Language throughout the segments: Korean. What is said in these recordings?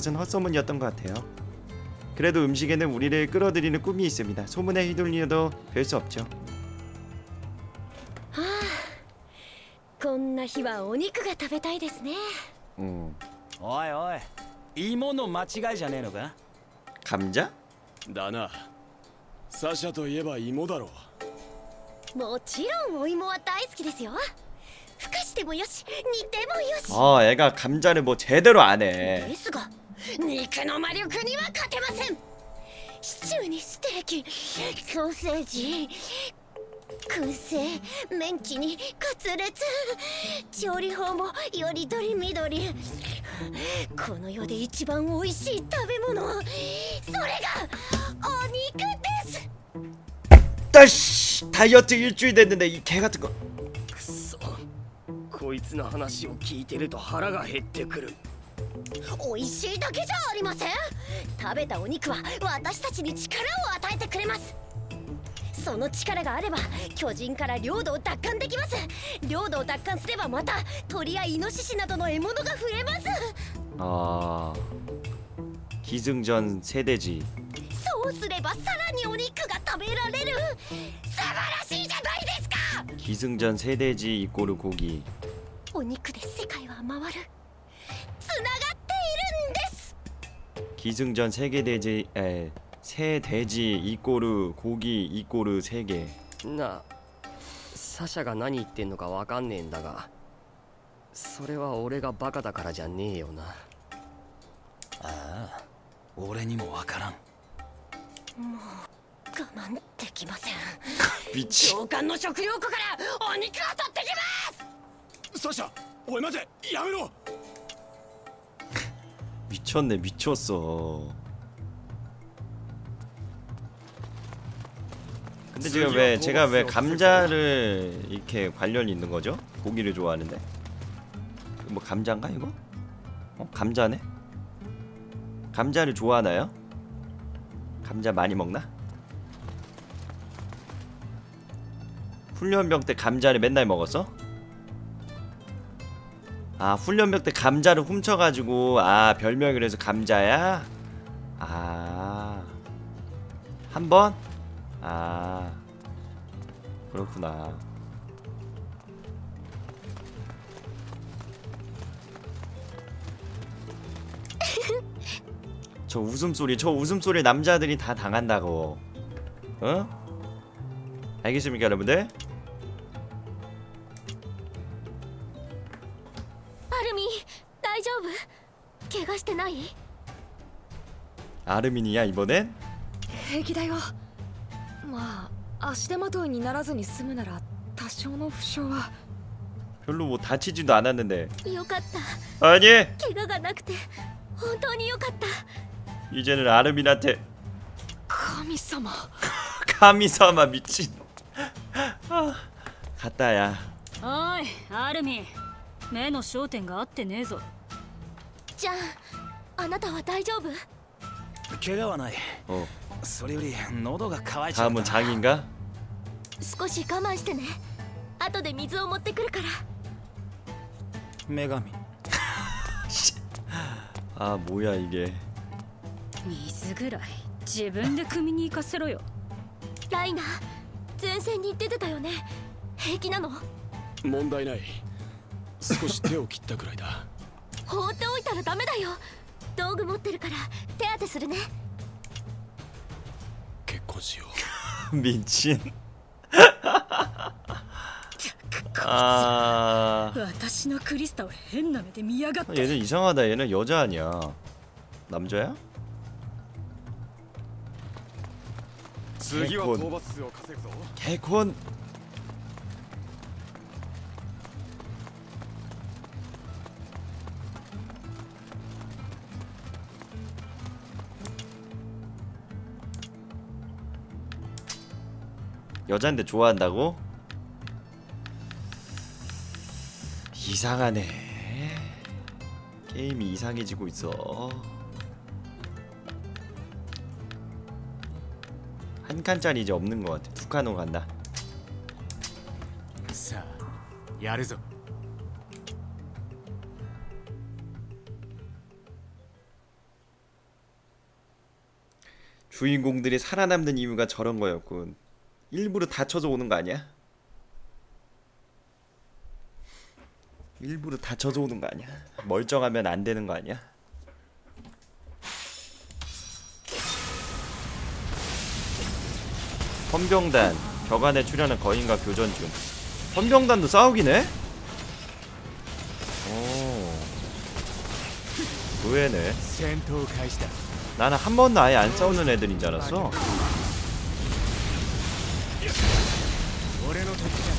것은 헛소문이었던 것 같아요. 그래도 음식에는 우리를 끌어들이는 꿈이 있습니다. 소문에 휘둘리어도 별 수 없죠. こんな日はお肉が食べたいですね。 おいおい、芋の間違いじゃねえのか。 감자? だな。サシャといえば芋だろう。 もちろんお芋は大好きですよ。ふかしてもよし、煮てもよし。 애가 감자를 뭐 제대로 안 해. ですが、肉の魔力には勝てません。シチューにステーキ、ソーセージ、燻製、メンチにカツレツ、調理法もよりどりみどり。この世で一番美味しい食べ物、それがお肉です。 따씨! 다이어트 일주일 됐는데 이 개같은 거. くそ、こいつの話を聞いてると腹が減ってくる。 美味しいだけじゃありません。食べたお肉は私たちに力を与えてくれます。その力があれば巨人から領土を奪還できます。領土を奪還すればまた鳥やイノシシなどの獲物が増えます。 기승전 세대지. そうすればさらにお肉が食べられる。素晴らしいじゃないですか。 기승전 세대지 이꼬르 고기. お肉で世界は回る。つながっているんです。 기승전 세계대지 세돼지 이꼬르 고기 이꼬르 세계. なあ、サシャが何言ってんのかわかんねえんだが、それは俺がバカだからじゃねえよな。 ああ、俺にもわからん。 もう我慢できません。 미치. 上官の食料庫からお肉を取ってきます。 サシャ、おい待て、やめろ。 미쳤네 미쳤어. 근데 지금 제가 왜 감자를 이렇게 관련이 있는 거죠? 고기를 좋아하는데. 뭐 감자인가 이거? 감자네? 감자를 좋아하나요? 감자 많이 먹나? 훈련병 때 감자를 맨날 먹었어? 아, 훈련병 때 감자를 훔쳐가지고 별명을 해서 감자야? 한 번? 그렇구나. 저 웃음소리 남자들이 다 당한다고. 알겠습니까 여러분들? 아르미, 大丈夫? 怪我してない? 아르민이야 이번엔? 平気だよ。まあ足手まといにならずに済むなら多少の負傷は 별로 뭐 다치지도 않았는데. よかった。 아니! 怪我がなくて本当によかった。 이제는 아르민한테 神様 카미사마 미친. 갔다야. おいアルミ、目の焦点が合ってねえぞ。 じゃあ、あなたは大丈夫? 怪我はない。それより喉が渇いちゃった。 다음은 장인가? 少し我慢してね。後で水を持ってくるから。 女神。 뭐야 이게. 水ぐらい自分で汲みに行かせろよ。 ライナー、前線に出てたよね。平気なの？ 問題ない。少し手を切ったくらいだ。 放っておいたらダメだよ。道具持ってるから手当てするね。 結婚しよう。미친. 私のクリスタを変な目で見やがって。 얘는 이상하다. 얘는 여자 아니야. 남자야? 次は討伐数を稼ぐぞ。 개콘. 여잔데 좋아한다고? 이상하네. 게임이 이상해지고 있어. 한 칸짜리 이제 없는 것 같아. 두 칸으로 간다. さあ、やるぞ。 아 주인공들이 살아남는 이유가 저런 거였군. 일부러 다쳐서 오는 거 아니야? 일부러 다쳐서 오는 거 아니야? 멀쩡하면 안 되는 거 아니야? 헌병단 벽안에 출연한 거인과 교전 중. 헌병단도 싸우긴 해? 오, 의외네. 戦闘開始だ 나는 한 번도 아예 안 싸우는 애들인 줄 알았어. 俺の敵だ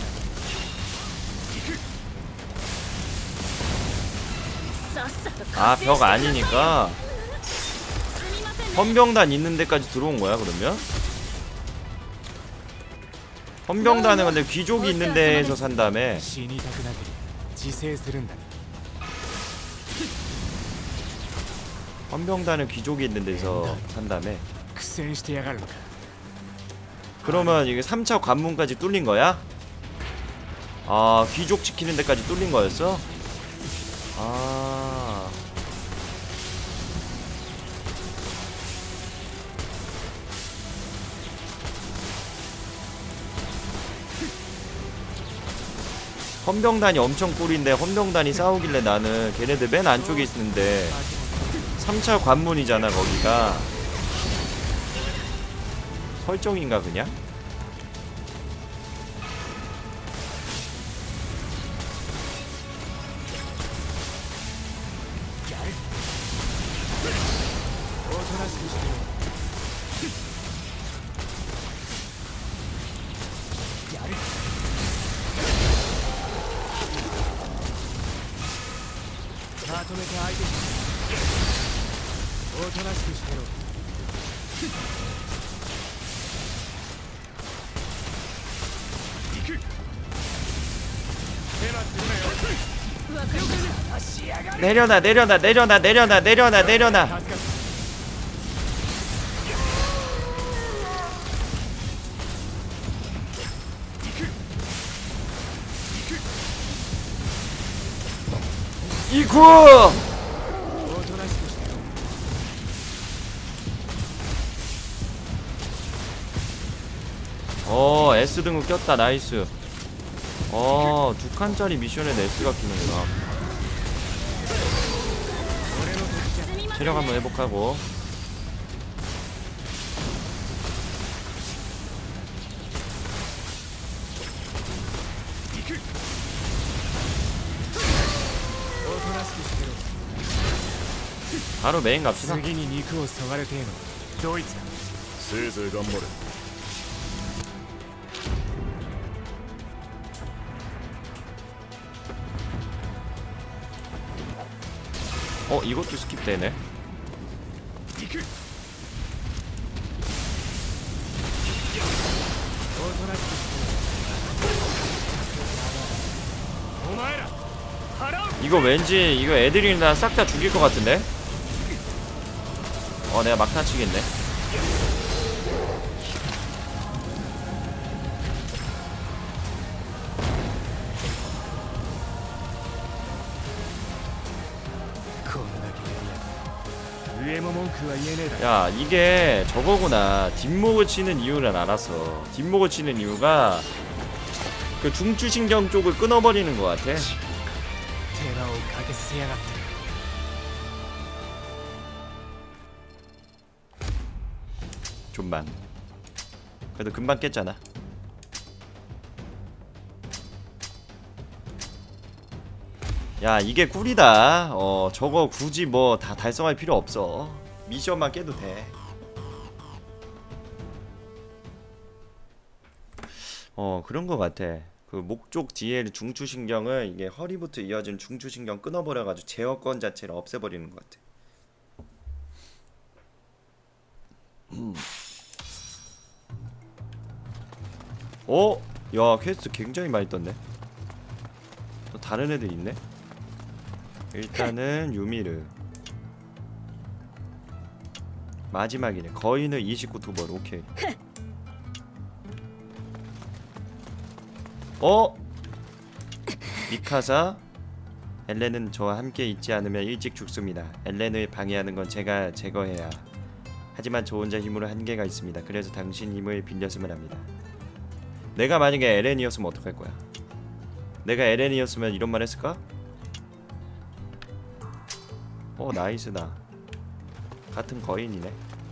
さっさと 아 加勢 벽 して 아니니까 すみませんね 헌병단 있는 데까지 들어온 거야 그러면? 헌병단은 근데 귀족이 있는 데에서 산다며. 死にたくなければ自制するんだ 헌병단은 귀족이 있는 데서 산다며. 苦戦してやがるのか 그러면 이게 3차 관문까지 뚫린 거야? 아 귀족 지키는 데까지 뚫린 거였어? 아 헌병단이 엄청 꿀인데 헌병단이 싸우길래 나는 걔네들 맨 안쪽에 있는데 3차 관문이잖아 거기가. 설정인가 그냥? 내려놔 내려놔 내려놔 내려놔 내려놔 내려놔. 이쿠! S 등급 꼈다. 나이스. 2칸짜리 미션에 S가 끼는구나. 체력 한번 회복하고. 바로 메인 갑시다. 次に肉をそがれてえのドイツかせいぜい頑張れ 이것도 스킵되네. 이거 왠지 이거 애들이 나 싹 다 죽일 것 같은데? 내가 막타 치겠네. 야 이게 저거구나. 뒷목을 치는 이유는 알았어. 뒷목을 치는 이유가 그 중추신경 쪽을 끊어버리는 것 같아. 좀만. 그래도 금방 깼잖아. 야 이게 꿀이다. 저거 굳이 뭐 다 달성할 필요 없어. 미션만 깨도 돼. 그런 거 같아. 그 목쪽 뒤에 중추신경을 이게 허리부터 이어진 중추신경 끊어버려가지고 제어권 자체를 없애버리는 것 같아. 야 퀘스트 굉장히 많이 떴네. 또 다른 애들 있네. 일단은 유미르 마지막이네. 거인의 29투벌. 오케이. 미카사 엘렌은 저와 함께 있지 않으면 일찍 죽습니다. 엘렌을 방해하는 건 제가 제거해야. 하지만 저 혼자 힘으로 한계가 있습니다. 그래서 당신 힘을 빌렸으면 합니다. 내가 만약에 에렌이었으면 어떡할 거야? 내가 에렌이었으면 이런 말 했을까? 나이스다. 같은 거인이네.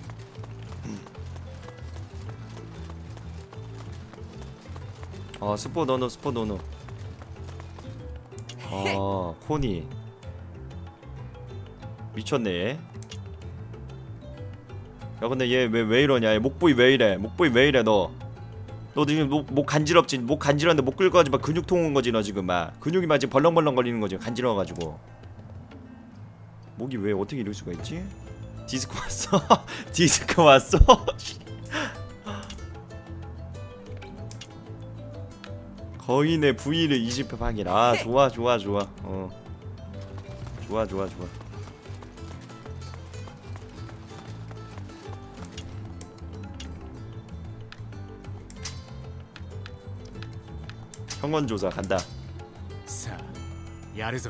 스포 노노 스포 노노. 코니 미쳤네 얘. 야 근데 얘 왜 이러냐? 얘 목부위 왜 이래? 목부위 왜 이래 너 지금 목 간지럽지? 목 간지러운데 목 끌고 가지 막 근육통 온 거지 너 지금 막 근육이 막 지금 벌렁벌렁 거리는 거지 간지러워가지고. 목이 왜 어떻게 이럴 수가 있지? 디스크 왔어? 디스크 왔어? 거인의 부위를 20회 확인. 좋아. 좋아. 형원 조사 간다. さあやるぞ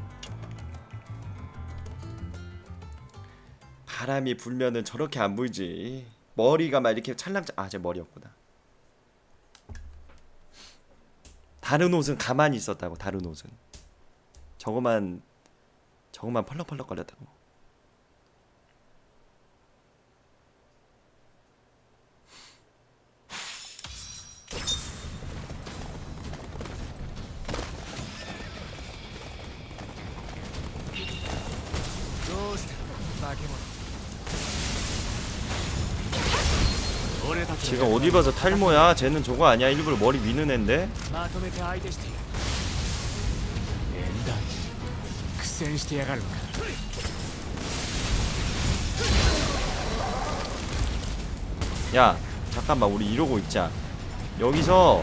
바람이 불면은 저렇게 안 보이지. 머리가 막 이렇게 제 머리였구나. 다른 옷은 가만히 있었다고. 다른 옷은 저거만 펄럭펄럭 거렸다고. 지금 어디 봐서 탈모야? 쟤는 저거 아니야? 일부러 머리 미는 앤데? まとめて相手して縁だ苦戦してやがるのか 야 잠깐만 우리 이러고 있자. 여기서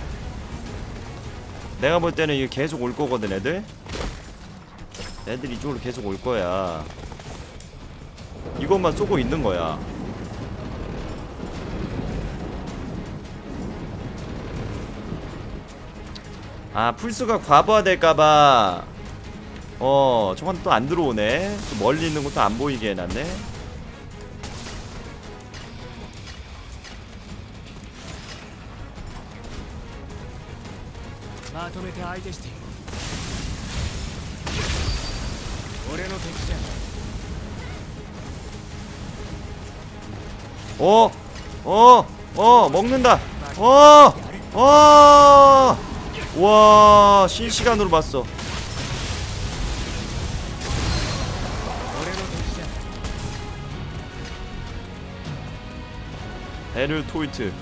내가 볼 때는 이게 계속 올 거거든. 애들 이쪽으로 계속 올 거야. 이것만 쏘고 있는 거야. 풀스가 과부하될까봐 저건 또 안 들어오네. 또 멀리 있는 것도 안 보이게 해놨네. 먹는다. 와 실시간으로 봤어. 에를 토이트.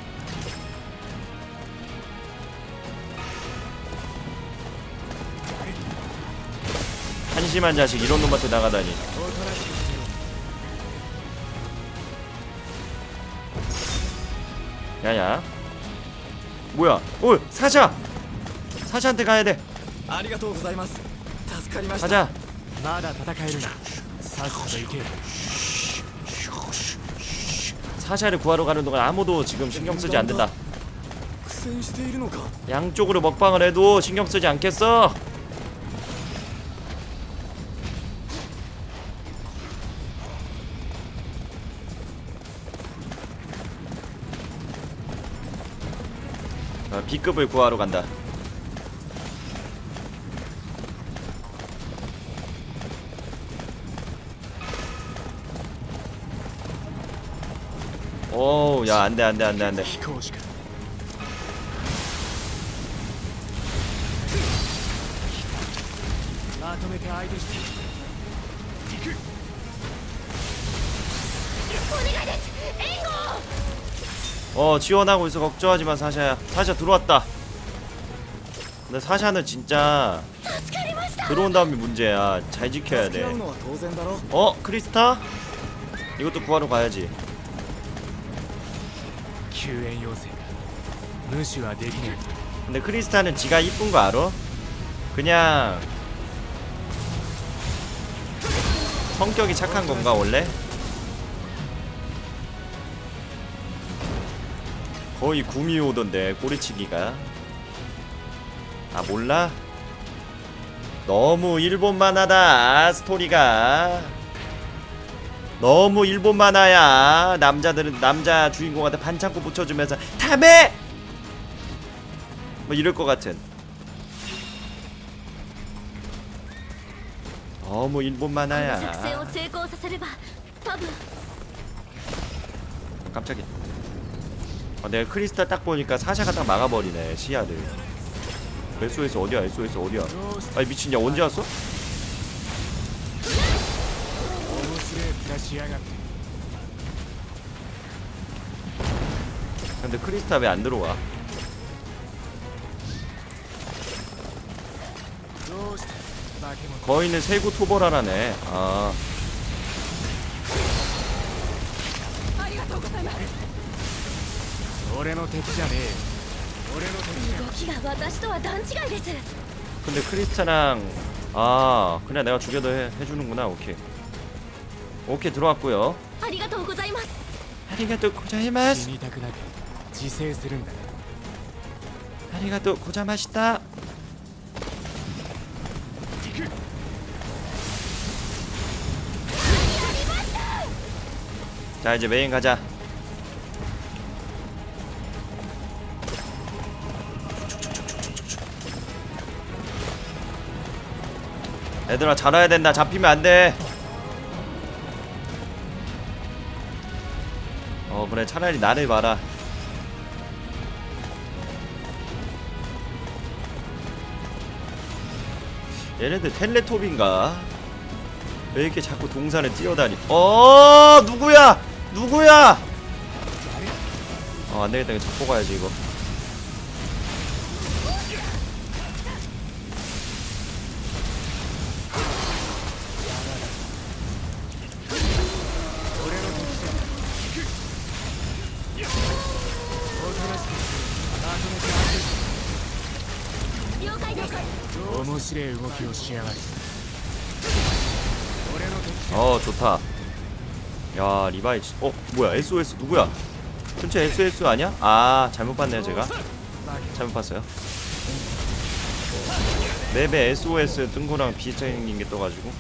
한심한 자식 이런 놈한테 나가다니. 야야 뭐야? 사샤한테 가야돼. ありがとうございます助かりました 가자. まだ戦えるなさっさと行け 사샤를 구하러 가는 동안 아무도 지금 신경 쓰지 않는다. 苦戦しているのか 양쪽으로 먹방을 해도 신경 쓰지 않겠어. B급을 구하러 간다. 오, 야, 안 돼. 飛行士か まとめて相手して行く 지원하고 있어. 걱정하지 마, 사샤야. 사샤 들어왔다. 근데 사샤는 진짜 들어온 다음이 문제야. 잘 지켜야 돼. 付き合うのは当然だろ 크리스타? 이것도 구하러 가야지. 救援要請無視はできない 근데 크리스타는 지가 이쁜 거 알아? 그냥 성격이 착한 건가 원래? 거의 구미 오던데 꼬리치기가. 몰라? 너무 일본만하다 스토리가. 너무 일본 만화야. 남자들은 남자 주인공한테 반창고 붙여주면서 다메 뭐 이럴 것 같은. 너무 일본 この作戦を 만화야. 成功させれば多分 깜짝이야. 내가 크리스탈 딱 보니까 사샤가 딱 막아버리네 시야를. SOS 어디야? SOS 어디야? 아니 미친, 야 언제 왔어? 근데 크리스탈 왜 안 들어와? 거인은 세구 토벌하라네. 아. 俺の敵じゃねえ。俺の敵じゃ。 動きが私とは段違いです。 근데 크리스타랑 아 그냥 내가 죽여도 해주는구나. 오케이 오케이 들어왔고요. ありがとうございます。 아리가또 고자이마스. 死にたくなく自制するんだ。 아리가또 고자마시다. 자 이제 메인 가자. 얘들아 잘해야 된다. 잡히면 안 돼. 그래 차라리 나를 봐라. 얘네들 텔레톱인가? 왜 이렇게 자꾸 동산에 뛰어다니? 누구야? 누구야? 안되겠다. 이거 잡고 가야지 이거. 좋다. 야 리바이. 뭐야 SOS 누구야? 전체 SOS 아니야? 아 잘못 봤네요 제가. 잘못 봤어요. 맵에 SOS 뜬 거랑 비슷하게 생긴 게 떠가지고.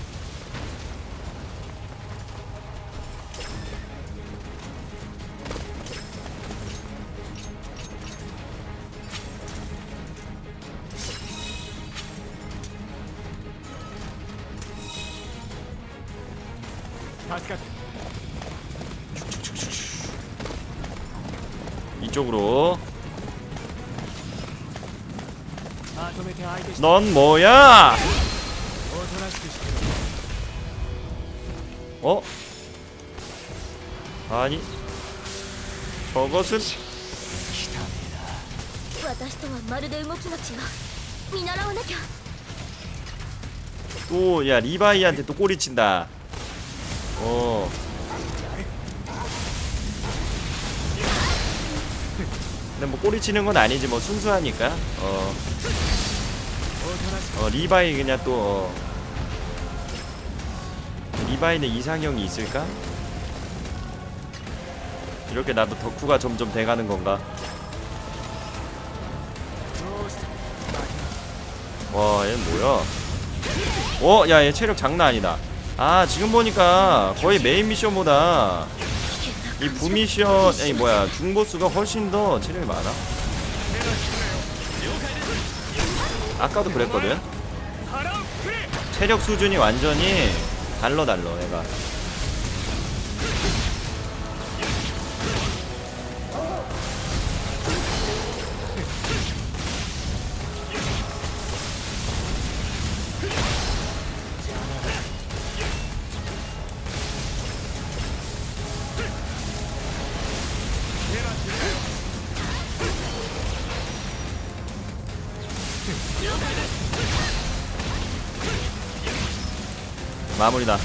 이쪽으로. 넌 뭐야? 아니 저것은 私とはまるで動きが違う。見習わなきゃ。 또 야 리바이한테 또 꼬리친다. 근데 뭐 꼬리치는 건 아니지 뭐 순수하니까. 리바이 그냥 또 리바이는 이상형이 있을까? 이렇게 나도 덕후가 점점 돼가는 건가? 와 얘는 뭐야? 야 얘 체력 장난 아니다. 아 지금 보니까 거의 메인 미션보다 이 부미션 아니 뭐야 중보스가 훨씬 더 체력이 많아. 아까도 그랬거든. 체력 수준이 완전히 달러 얘가. 마무리다.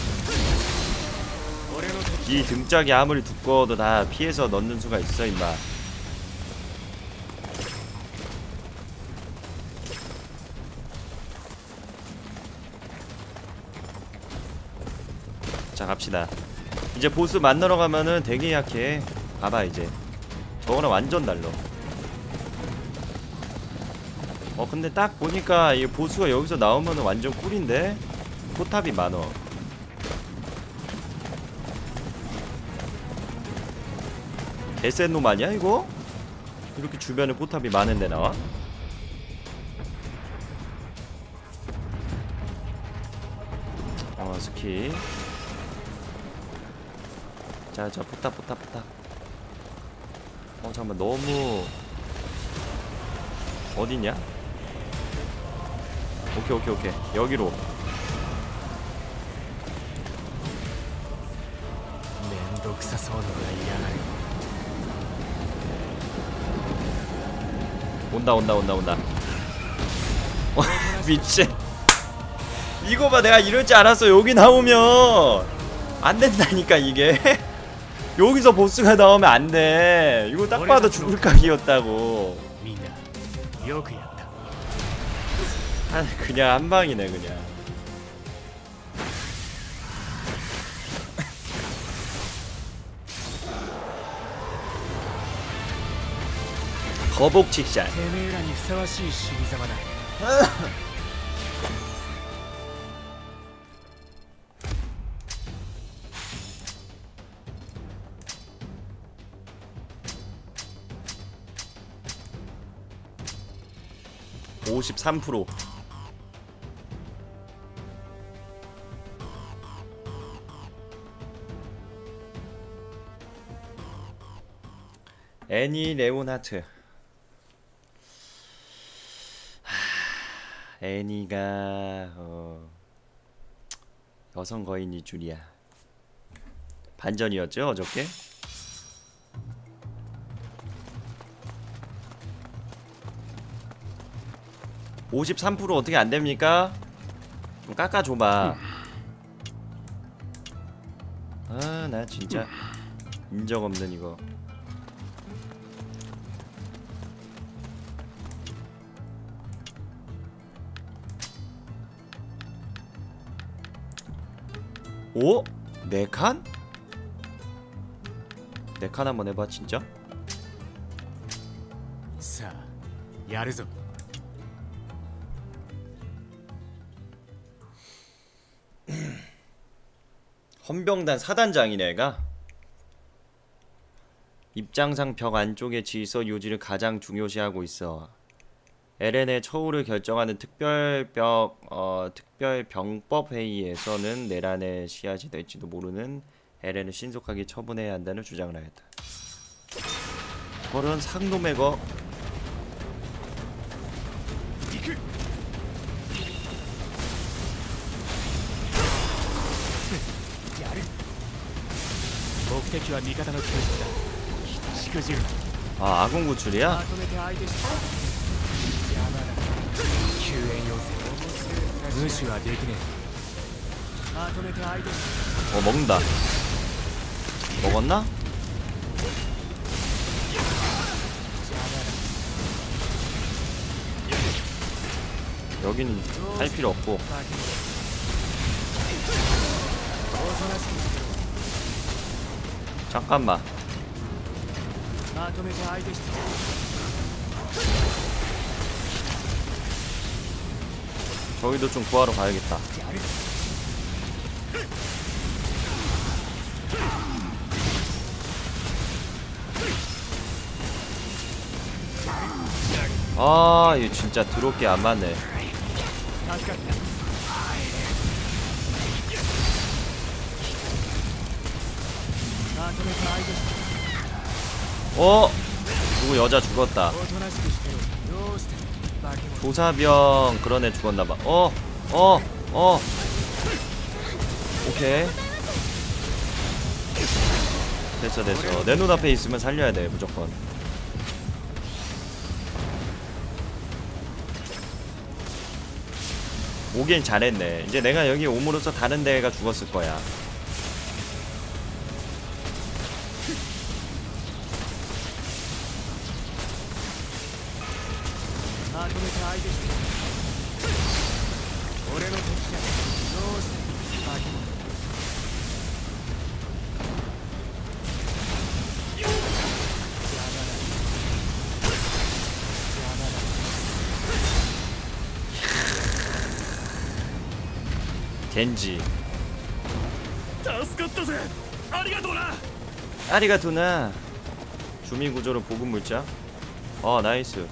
이 등짝이 아무리 두꺼워도 다 피해서 넣는 수가 있어 임마. 자 갑시다. 이제 보스 만나러 가면은 되게 약해. 봐봐 이제 저거랑 완전 달라. 근데 딱 보니까 이 보스가 여기서 나오면은 완전 꿀인데? 포탑이 많어. 개센 놈 아니야 이거? 이렇게 주변에 포탑이 많은데 나와? 스키. 자 포탑. 잠깐만 너무 어딨냐? 오케이 여기로. 온다. 미친. 이거 봐, 내가 이럴 줄 알았어. 여기 나오면 안 된다니까 이게. 여기서 보스가 나오면 안 돼. 이거 딱 봐도 죽을 각이었다고. 그냥 한 방이네 그냥. 거복 칙샷. てめえらにふさわしい死に様だ 53%. 애니 레오나트. 애니가 여성 거인이 줄이야. 반전이었죠 어저께? (53% 어떻게 안됩니까? 좀 깎아줘봐. 아 나 진짜 인정없는 이거. 오? 4칸? 4칸 한번 해봐 진짜? さあやるぞ 헌병단 사단장이네 애가. 입장상 벽 안쪽의 질서 유지를 가장 중요시하고 있어. LN의 처우를 결정하는 특별병법 회의에서는 내란의 씨앗이 될지도 모르는 LN을 신속하게 처분해야 한다는 주장을 하였다. 저런 상놈의 거. 아 아군 구출이야? 먹는다. 먹었나? 여기는 할 필요 없고. 잠깐만. 저기도 좀 구하러 가야겠다. 아, 이거 진짜 드럽게 안 맞네. 누구 여자 죽었다. 조사병 그런 애 죽었나봐. 오케이. 됐어. 내 눈앞에 있으면 살려야 돼 무조건. 오긴 잘했네. 이제 내가 여기 옴으로써 다른 데가 죽었을 거야. 겐지. 아리가토나. 주민 구조는 보급 물자. 아 나이스.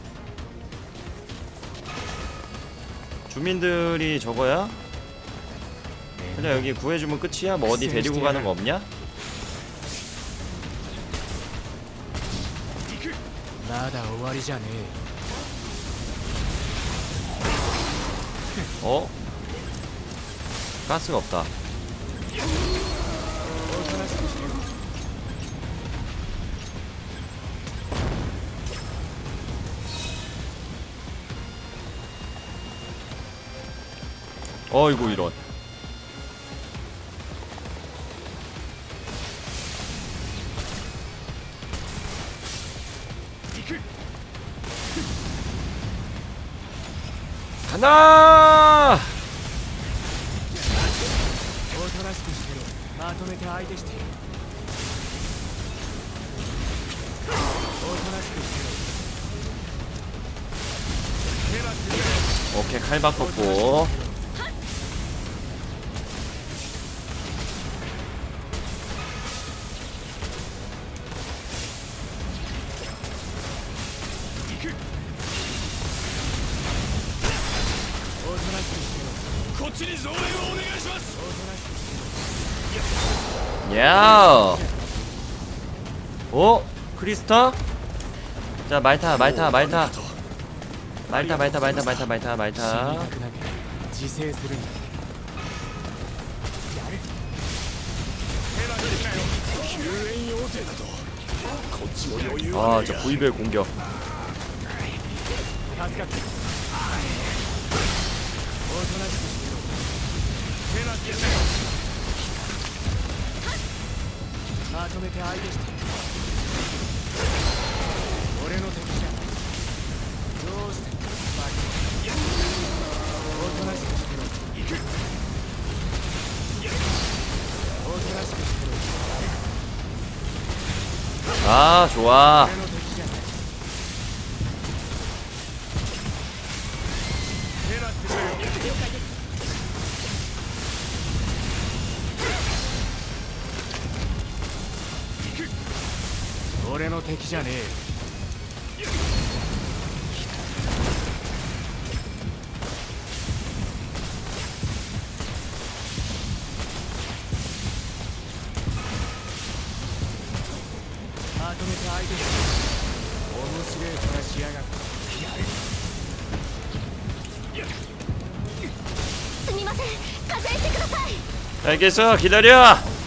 주민들이 저거야? 그냥 여기 구해주면 끝이야? 뭐 어디 데리고 가는 거 없냐? まだ終わりじゃね 어? 가스가 없다. 어이구 이런. 간다! おとなしくしてろまとめて相手しておとなしくしてろ 오케이 칼 바꿨고. 야. 어? 크리스타? 자 말타. 自制するんだ 아, 저 부이벨 공격. 助かっておとなしくしてろまとめて相手して俺の敵じゃどうしてバカおとなしくしてろおとなしくしてろ 아, 좋아. 俺の敵じゃない手はするよ俺の敵じゃねえまとめて相手して面白いからしやがってすみません加勢してください 알겠어, 기다려.